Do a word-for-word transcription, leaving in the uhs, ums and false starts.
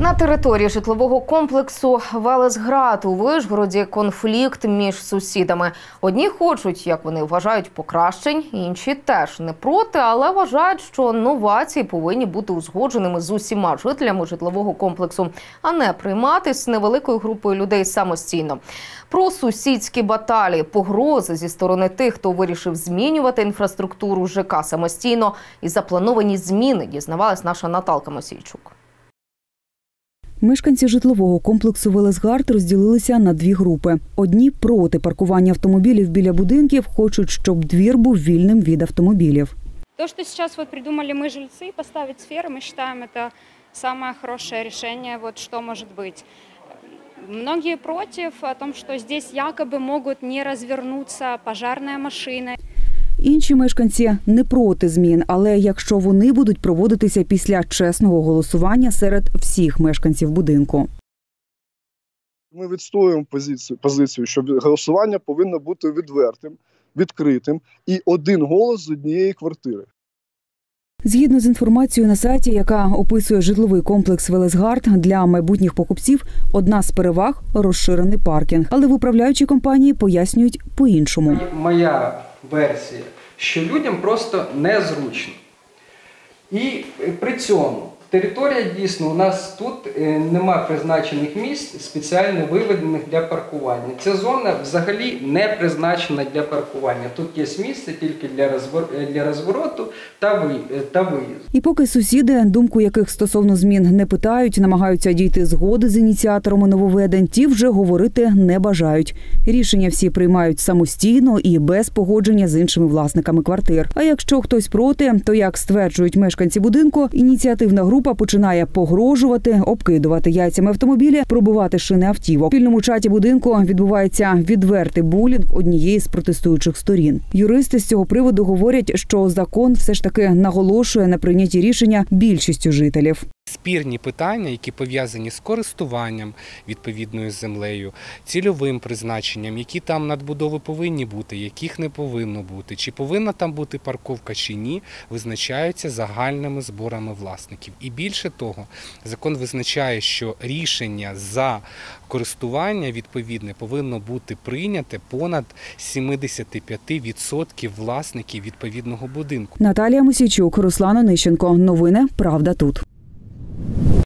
На території житлового комплексу Велесград у Вишгороді конфлікт між сусідами. Одні хочуть, як вони вважають, покращень, інші теж не проти, але вважають, що новації повинні бути узгодженими з усіма жителями житлового комплексу, а не прийматись невеликою групою людей самостійно. Про сусідські баталії, погрози зі сторони тих, хто вирішив змінювати інфраструктуру ЖК самостійно і заплановані зміни, дізнавалась наша Наталка Мосійчук. Мешканці житлового комплексу Велесград розділилися на дві групи. Одні проти паркування автомобілів біля будинків, хочуть, щоб двір був вільним від автомобілів. То, что сейчас вот придумали мы, жильцы, поставить сферы, мы считаем, это самое хорошее решение, вот что может быть. Многие против о том, что здесь якобы могут не развернуться пожарная машина. Інші мешканці не проти змін, але якщо вони будуть проводитися після чесного голосування серед всіх мешканців будинку. Ми відстоюємо позицію, позицію, що голосування повинно бути відвертим, відкритим і один голос з однієї квартири. Згідно з інформацією на сайті, яка описує житловий комплекс Велесград, для майбутніх покупців одна з переваг – розширений паркінг. Але в управляючій компанії пояснюють по-іншому. Моя версія, що людям просто незручно. І при цьому територія дійсно, у нас тут нема призначених місць, спеціально виведених для паркування. Ця зона взагалі не призначена для паркування. Тут є місце тільки для розвороту та виїзду. І поки сусіди, думку яких стосовно змін не питають, намагаються дійти згоди з ініціаторами нововведень, ті вже говорити не бажають. Рішення всі приймають самостійно і без погодження з іншими власниками квартир. А якщо хтось проти, то, як стверджують мешканці будинку, ініціативна група починає погрожувати, обкидувати яйцями автомобілі, пробивати шини автівок. У спільному чаті будинку відбувається відвертий булінг однієї з протестуючих сторін. Юристи з цього приводу говорять, що закон все ж таки наголошує на прийнятті рішення більшістю жителів. Спірні питання, які пов'язані з користуванням відповідною землею, цільовим призначенням, які там надбудови повинні бути, яких не повинно бути, чи повинна там бути парковка, чи ні, визначаються загальними зборами власників. І більше того, закон визначає, що рішення за користування відповідне повинно бути прийняте понад сімдесят п'ять відсотків власників відповідного будинку. Наталія Мосійчук, Руслан Онищенко. Новини «Правда тут».